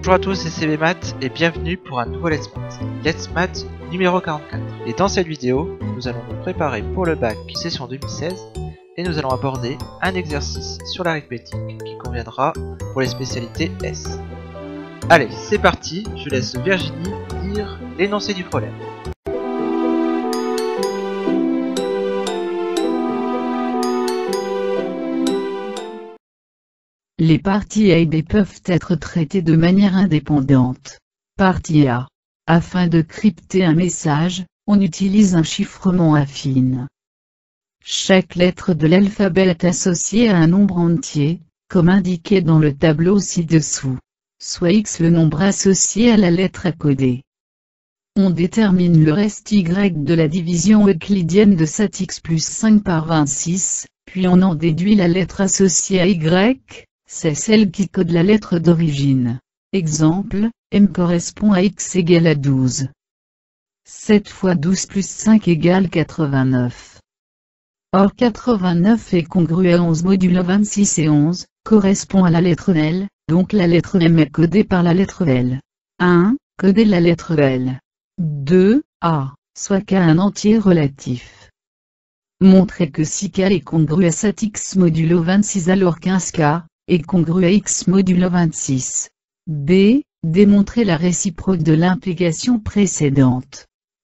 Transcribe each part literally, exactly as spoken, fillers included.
Bonjour à tous, c'est C B Math et bienvenue pour un nouveau Let's Math, Let's Math numéro quarante-quatre. Et dans cette vidéo, nous allons nous préparer pour le bac session deux mille seize et nous allons aborder un exercice sur l'arithmétique qui conviendra pour les spécialités S. Allez, c'est parti, je laisse Virginie lire l'énoncé du problème. Les parties A et B peuvent être traitées de manière indépendante. Partie A. Afin de crypter un message, on utilise un chiffrement affine. Chaque lettre de l'alphabet est associée à un nombre entier, comme indiqué dans le tableau ci-dessous. Soit X le nombre associé à la lettre à coder. On détermine le reste Y de la division euclidienne de sept x plus cinq par vingt-six, puis on en déduit la lettre associée à Y. C'est celle qui code la lettre d'origine. Exemple, M correspond à X égale à douze. sept fois douze plus cinq égale quatre-vingt-neuf. Or quatre-vingt-neuf est congru à onze modulo vingt-six et onze, correspond à la lettre L, donc la lettre M est codée par la lettre L. un. Coder la lettre L. deux. A, soit K un entier relatif. Montrer que si K est congru à sept x modulo vingt-six alors quinze K, est congru à x modulo vingt-six. B. Démontrer la réciproque de l'implication précédente.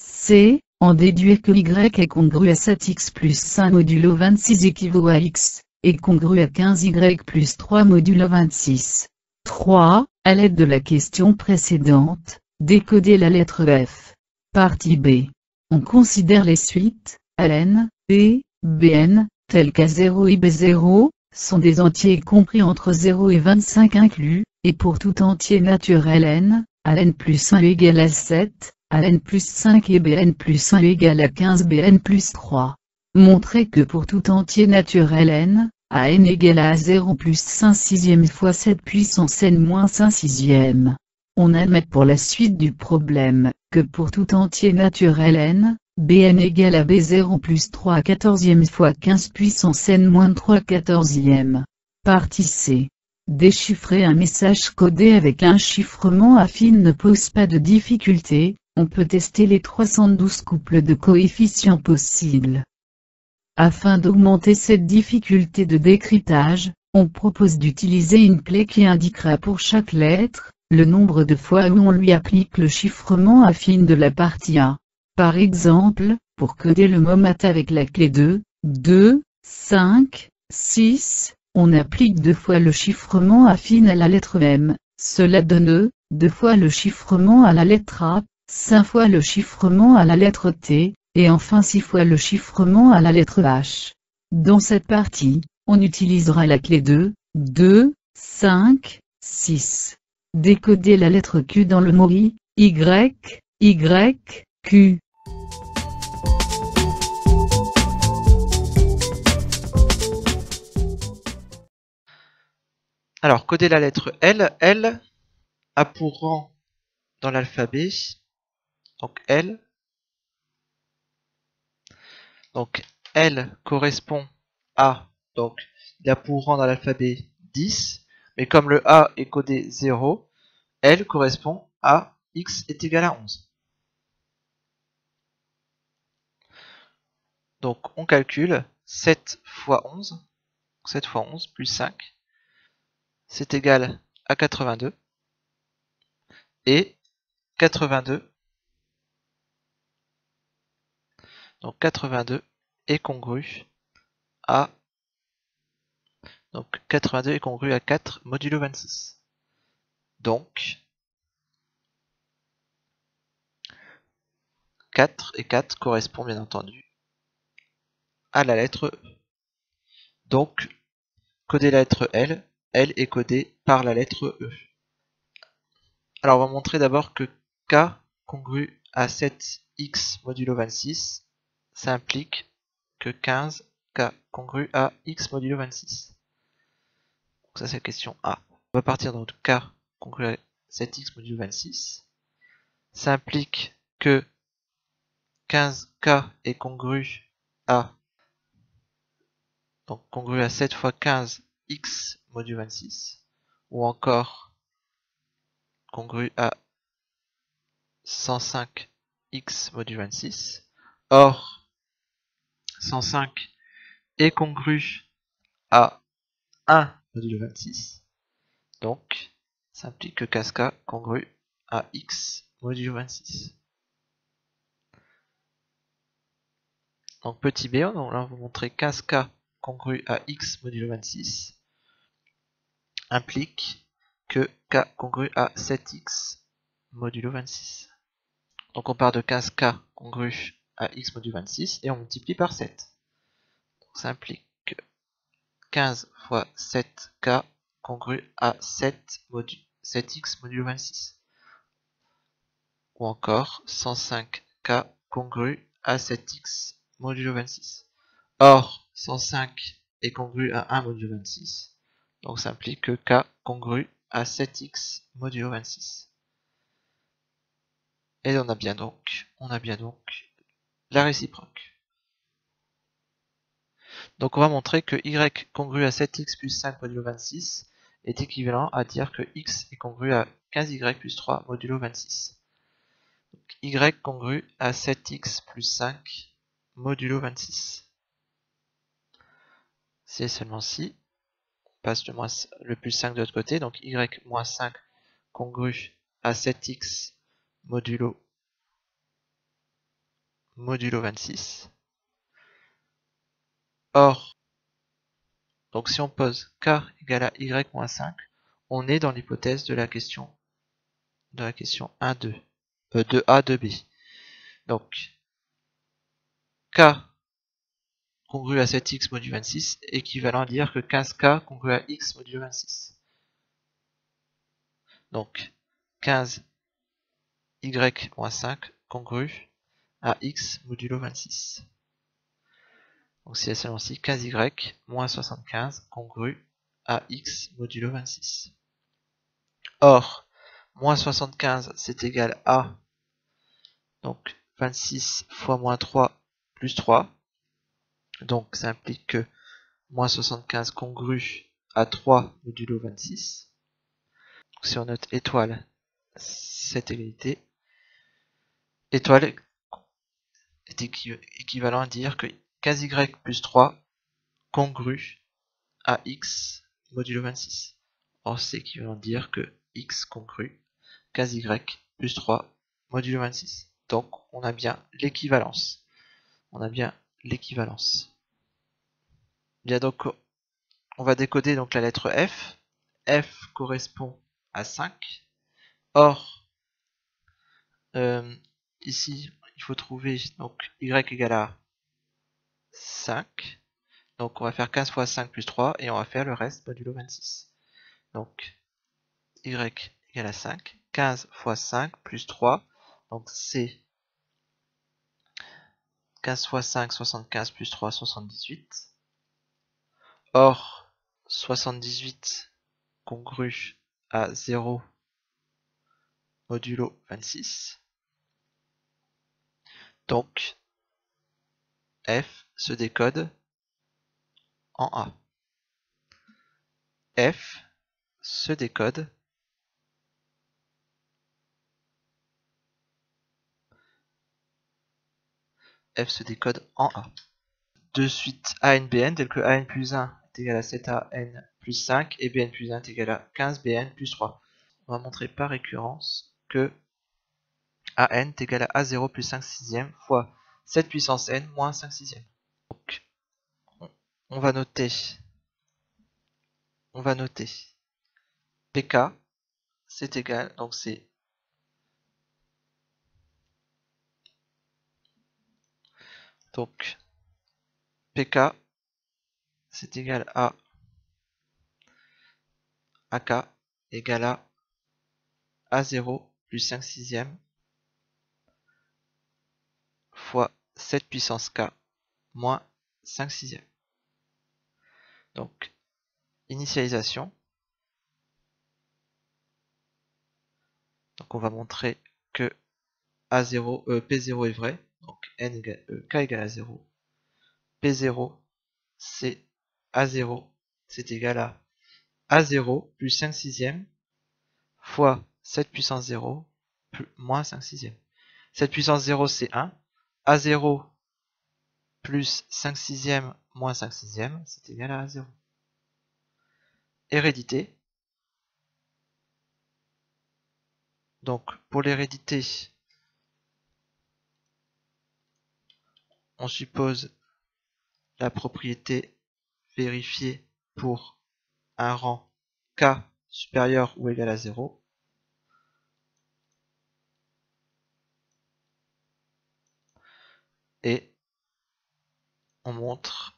C. En déduire que y est congru à sept x plus cinq modulo vingt-six équivaut à x, est congru à quinze y plus trois modulo vingt-six. trois. À l'aide de la question précédente, décoder la lettre F. Partie B. On considère les suites, Ln, B, Bn, telles qu'A zéro et B zéro, sont des entiers compris entre zéro et vingt-cinq inclus, et pour tout entier naturel n, Ln plus un égale à sept, Ln plus cinq et Bn plus un égale à quinze Bn plus trois. Montrer que pour tout entier naturel n, An égale à zéro plus cinq sixième fois sept puissance n moins cinq sixième. On admet pour la suite du problème, que pour tout entier naturel n, Bn égale à B zéro plus trois quatorzième fois quinze puissance n moins trois quatorzième. Partie C. Déchiffrer un message codé avec un chiffrement affine ne pose pas de difficulté, on peut tester les trois cent douze couples de coefficients possibles. Afin d'augmenter cette difficulté de décryptage, on propose d'utiliser une clé qui indiquera pour chaque lettre, le nombre de fois où on lui applique le chiffrement affine de la partie A. Par exemple, pour coder le mot maths avec la clé deux, deux, cinq, six, on applique deux fois le chiffrement affine à la lettre M, cela donne E, deux fois le chiffrement à la lettre A, cinq fois le chiffrement à la lettre T, et enfin six fois le chiffrement à la lettre H. Dans cette partie, on utilisera la clé deux, deux, cinq, six. Décoder la lettre Q dans le mot I, Y, Y, Q. Alors, coder la lettre L, L a pour rang dans l'alphabet, donc L. Donc L correspond à, donc il a pour rang dans l'alphabet dix, mais comme le A est codé zéro, L correspond à X est égal à onze. Donc on calcule sept fois onze, sept fois onze plus cinq, c'est égal à quatre-vingt-deux, et quatre-vingt-deux, donc quatre-vingt-deux est congru à, donc quatre-vingt-deux est congru à quatre modulo vingt-six. Donc quatre et quatre correspondent bien entendu à la lettre E. Donc, coder la lettre L, L est codée par la lettre E. Alors on va montrer d'abord que K congru à sept x modulo vingt-six, ça implique que quinze K congru à x modulo vingt-six. Donc ça c'est la question A. On va partir donc de K congru à sept x modulo vingt-six. Ça implique que quinze K est congru à, donc congru à sept fois quinze x modulo vingt-six, ou encore congru à cent cinq x modulo vingt-six. Or, cent cinq est congru à un modulo vingt-six. Donc, ça implique que Casca congru à x modulo vingt-six. Donc, petit b, donc là on va vous montrer Casca congru à x modulo vingt-six implique que k congru à sept x modulo vingt-six. Donc on part de quinze k congru à x modulo vingt-six et on multiplie par sept. Donc ça implique que quinze fois sept k congru à sept, modu sept x modulo vingt-six. Ou encore cent cinq k congru à sept x modulo vingt-six. Or, cent cinq est congru à un modulo vingt-six. Donc ça implique que k congru à sept x modulo vingt-six. Et on a bien donc, on a bien donc la réciproque. Donc on va montrer que y congru à sept x plus cinq modulo vingt-six est équivalent à dire que x est congru à quinze y plus trois modulo vingt-six. Donc, y congru à sept x plus cinq modulo vingt-six. Si et seulement si, on passe le, moins, le plus cinq de l'autre côté, donc y moins cinq congru à sept x modulo, modulo vingt-six. Or, donc si on pose k égale à y moins cinq, on est dans l'hypothèse de la question de la question un deux, euh, deux a, deux b. Donc, k congru à sept x modulo vingt-six, équivalent à dire que quinze k congru à x modulo vingt-six. Donc, quinze y moins cinq congru à x modulo vingt-six. Donc, si et seulement si, quinze y moins soixante-quinze congru à x modulo vingt-six. Or, moins soixante-quinze, c'est égal à donc vingt-six fois moins trois plus trois. Donc, ça implique que moins soixante-quinze congru à trois modulo vingt-six. Donc, si on note étoile, cette égalité, étoile est équivalent à dire que quinze y plus trois congru à x modulo vingt-six. Or, c'est équivalent à dire que x congru quinze y plus trois modulo vingt-six. Donc, on a bien l'équivalence. On a bien l'équivalence. Bien, donc, on va décoder donc la lettre f. F correspond à cinq. Or, euh, ici, il faut trouver donc y égale à cinq. Donc, on va faire quinze fois cinq plus trois et on va faire le reste modulo vingt-six. Donc, y égale à cinq. quinze fois cinq plus trois. Donc, c'est quinze fois cinq, soixante-quinze plus trois, soixante-dix-huit. Or, soixante-dix-huit congru à zéro modulo vingt-six. Donc, f se décode en A. F se décode F se décode en A. De suite A n B n tel que A n plus un est égal à sept A n plus cinq et B n plus un est égal à quinze B n plus trois. On va montrer par récurrence que A n est égal à A zéro plus cinq sixième fois sept puissance n moins cinq sixième. Donc, on va noter, on va noter P K, c'est égal, donc c'est donc P K, c'est égal à A K égale à A zéro plus cinq sixième fois sept puissance K moins cinq sixième. Donc, initialisation. Donc, on va montrer que A zéro, euh, P zéro est vrai. Donc, N égale, euh, K égale à zéro. P zéro, c'est A zéro, c'est égal à A zéro plus cinq sixième fois sept puissance zéro plus, moins cinq sixièmes. sept puissance zéro c'est un. A zéro plus cinq sixièmes moins cinq sixièmes, c'est égal à A zéro. Hérédité. Donc pour l'hérédité, on suppose la propriété vérifiée pour un rang K supérieur ou égal à zéro. Et on montre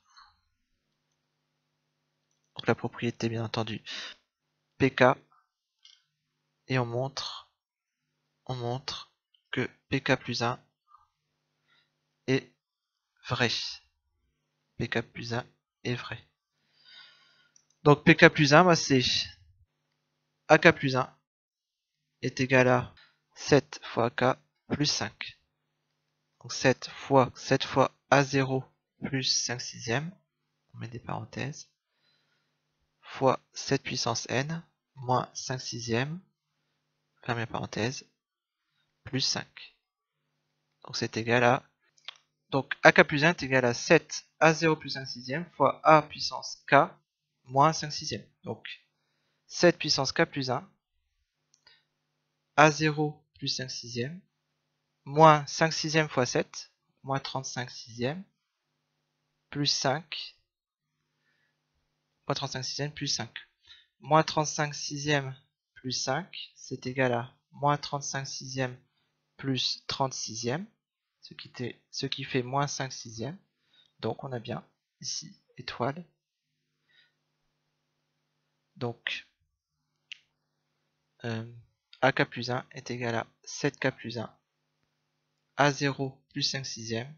donc la propriété bien entendu P K et on montre on montre que P K plus un est vrai. P K plus un est vrai. Donc P K plus un, bah, c'est A K plus un est égal à sept fois K plus cinq. Donc sept fois sept fois A zéro plus cinq sixièmes, on met des parenthèses, fois sept puissance n moins cinq sixièmes, ferme la parenthèse, plus cinq. Donc c'est égal à, donc A K plus un est égal à sept A zéro plus cinq sixièmes fois A puissance K moins cinq sixièmes. Donc sept puissance K plus un, A zéro plus cinq sixièmes, moins cinq sixièmes fois sept, moins trente-cinq sixièmes, plus cinq, moins trente-cinq sixièmes plus cinq. Moins trente-cinq sixièmes plus cinq, c'est égal à moins trente-cinq sixièmes plus trente sixièmes, ce qui, était, ce qui fait moins cinq sixièmes. Donc on a bien ici étoile. Donc euh, A K plus un est égal à sept K plus un, A zéro plus cinq sixièmes,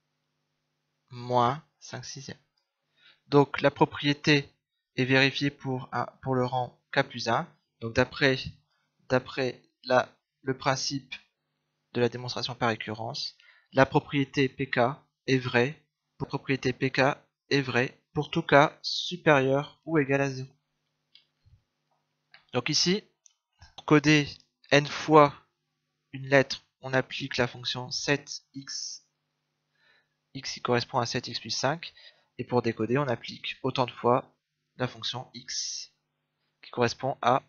moins cinq sixièmes. Donc la propriété est vérifiée pour, un, pour le rang K plus un. Donc d'après d'après le principe de la démonstration par récurrence, la propriété P K est vraie. La propriété P K est vraie pour tout K supérieur ou égal à zéro. Donc ici, pour coder n fois une lettre, on applique la fonction sept x, x qui correspond à sept x plus cinq, et pour décoder, on applique autant de fois la fonction x, qui correspond à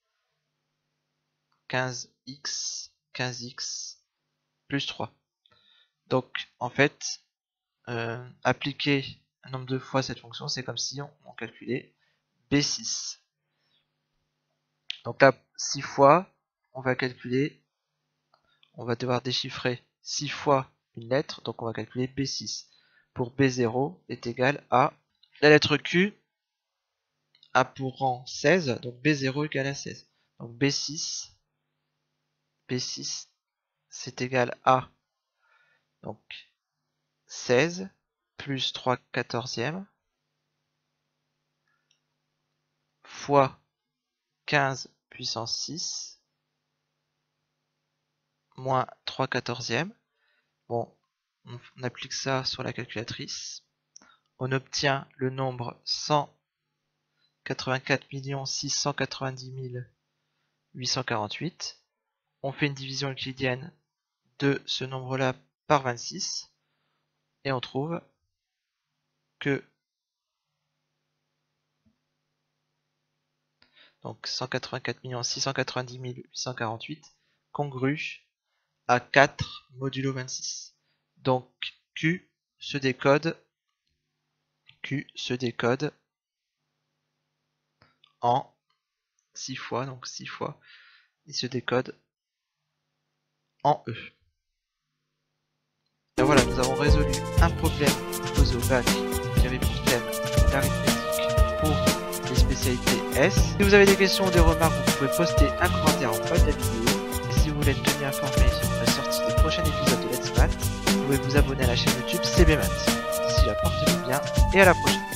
quinze x, quinze x plus trois. Donc en fait, euh, appliquer un nombre de fois cette fonction, c'est comme si on, on calculait B six. Donc là, six fois, on va calculer, on va devoir déchiffrer six fois une lettre, donc on va calculer B six. Pour B zéro est égal à la lettre Q a pour rang seize, donc B zéro égale à seize. Donc B six, B six c'est égal à donc seize plus trois quatorzièmes fois quinze puissance six moins trois quatorzièmes. Bon, on applique ça sur la calculatrice. On obtient le nombre cent quatre-vingt-quatre millions six cent quatre-vingt-dix mille huit cent quarante-huit. On fait une division euclidienne de ce nombre-là par vingt-six. Et on trouve que donc cent quatre-vingt-quatre millions six cent quatre-vingt-dix mille huit cent quarante-huit congrue à quatre modulo vingt-six. Donc Q se décode Q se décode en six fois, donc six fois, il se décode en E. Et voilà, nous avons résolu un problème posé au bac qui avait pour thème l'arithmétique pour les spécialités S. Si vous avez des questions ou des remarques, vous pouvez poster un commentaire en bas de la vidéo. Et si vous voulez être tenu informé sur la sortie des prochains épisodes de Let's Math, vous pouvez vous abonner à la chaîne YouTube C B Math. D'ici là, portez-vous bien et à la prochaine.